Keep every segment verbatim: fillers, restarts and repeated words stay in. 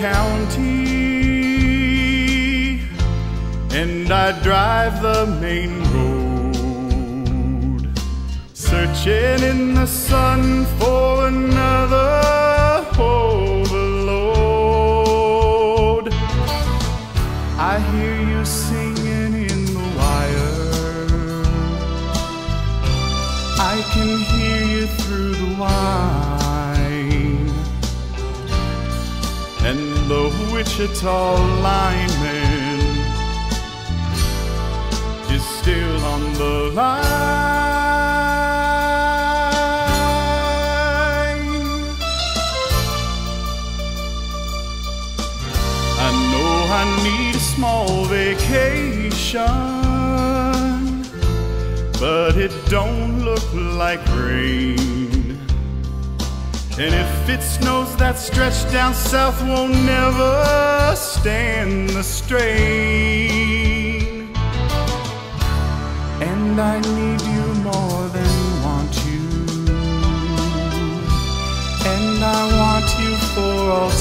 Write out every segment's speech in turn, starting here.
County, and I drive the main road, searching in the sun for another overload. I hear you singing in the wire, I can hear you through the wine, and the Wichita lineman is still on the line. I know I need a small vacation, but it don't look like rain. And if it snows, that stretch down south won't never stand the strain. And I need you more than want you, and I want you for all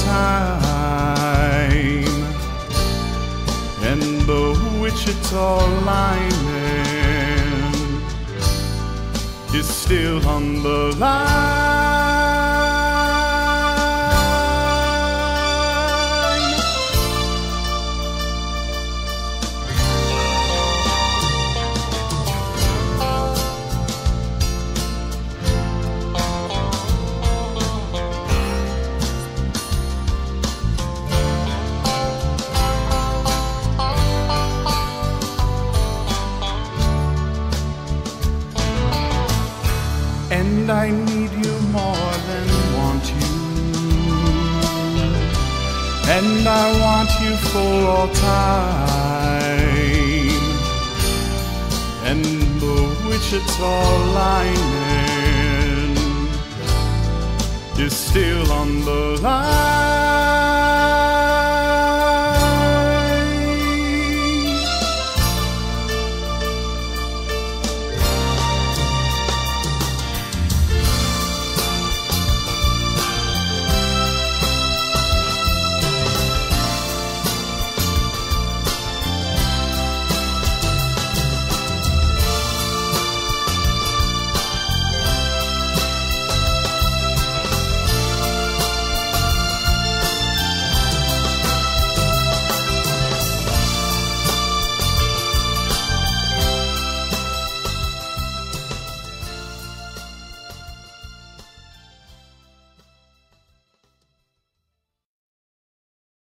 time. And the Wichita lineman is still on the line. And I need you more than want you, and I want you for all time. And the Wichita lineman is still on the line.